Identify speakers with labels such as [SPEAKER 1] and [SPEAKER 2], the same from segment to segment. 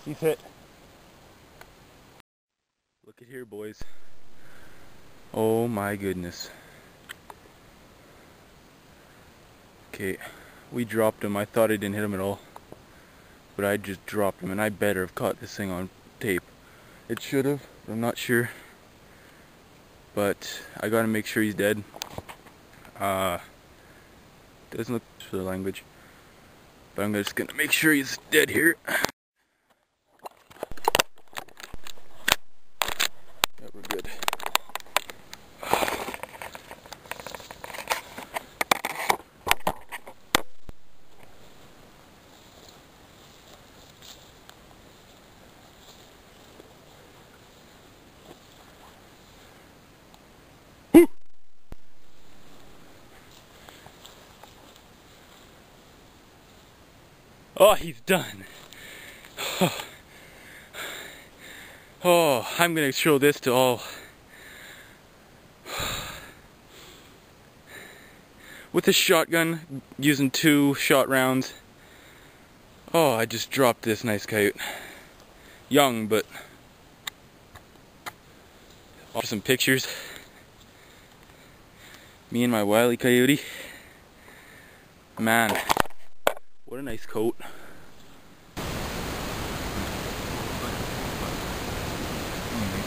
[SPEAKER 1] He's hit. Look at here, boys. Oh my goodness. Okay, we dropped him. I thought I didn't hit him at all, but I just dropped him, and I better have caught this thing on tape. It should have, but I'm not sure. But I gotta make sure he's dead. Doesn't look for the language, but I'm just gonna make sure he's dead here. Yeah, we're good. Oh, he's done. Oh, I'm gonna show this to all. With a shotgun, using 2 shot rounds. Oh, I just dropped this nice coyote. Young, but some pictures. Me and my wily coyote. Man, what a nice coat. Anyway,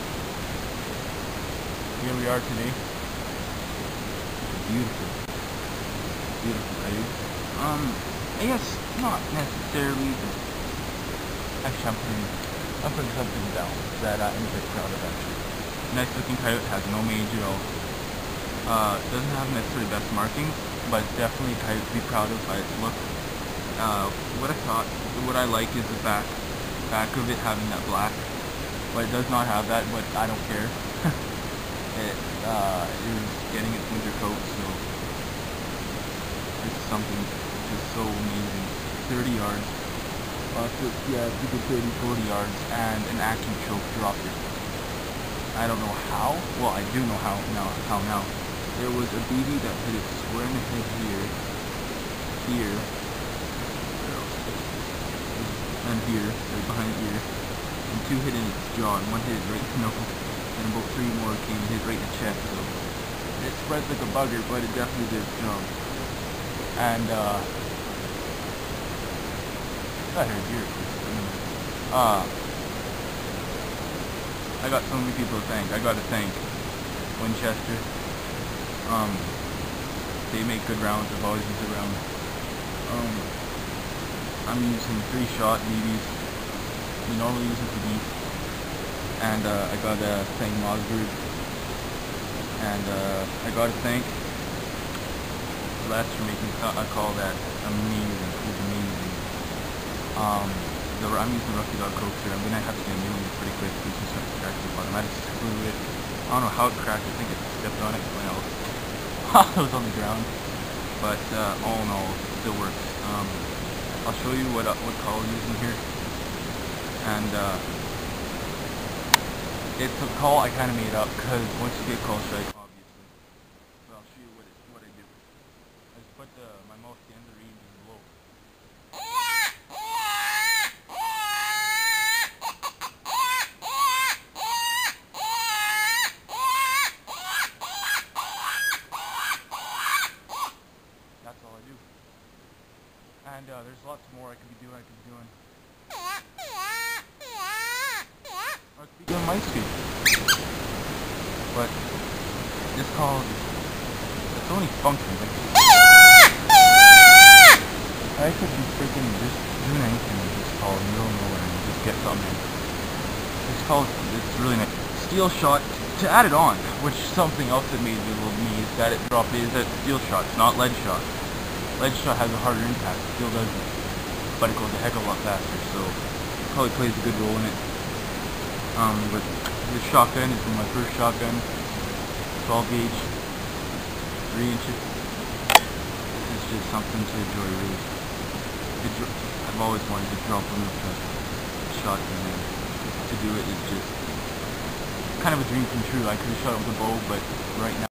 [SPEAKER 1] here we are today. Beautiful coyote. I guess not necessarily, but actually I'm putting something down that I'm a bit proud of actually. Nice looking coyote, has no mange at all. Doesn't have necessarily best markings, but definitely a coyote to be proud of by its look. What I like is the back of it having that black, but it does not have that, but I don't care. It is getting its winter coat, so it's something just so amazing. 30 yards, yeah, you could 30, 40 yards, and an accurate choke dropped it. I don't know how, well I do know how now. There was a BB that hit it square in the head here, and here, right behind the ear, and 2 hit in its jaw, and 1 hit it right in the knuckle, and about 3 more came and hit right in the chest, so it spreads like a bugger, but it definitely did its job. And, I heard deer, I got so many people to thank. I gotta thank Winchester. They make good rounds, I've always used a round. I'm using 3-shot BBs. We normally use it for beef. And I gotta thank Mossberg. And I gotta thank Les for making a call that amazing. It was amazing. I'm using the Rusty Dog coaster. I'm gonna have to get a new one pretty quick. It's just gonna crack the bottom. I just screwed it. I don't know how it cracked. I think it stepped on it when it was on the ground. But all in all, it still works. I'll show you what call I'm using here. And it's a call I kind of made up because once you get call strike, obviously. So I'll show you what I do. I just put my mouth to the end of the reed and blow. That's all I do. And there's lots more I could be doing. Or I could be doing mic speed. But this call, it's only functions. I could be freaking just doing anything with this call in the middle of nowhere and just get something in. This call, it's really nice. Steel shot, to add it on, which something else that made me a little me is that it dropped is that steel shot, it's not lead shot. Lead shot has a harder impact, steel doesn't. But it goes a heck of a lot faster, so it probably plays a good role in it. But this shotgun is my first shotgun, 12 gauge, 3 inches. This is just something to enjoy, really. I've always wanted to drop on a shotgun, and to do it is just kind of a dream come true. I could have shot it with a bow, but right now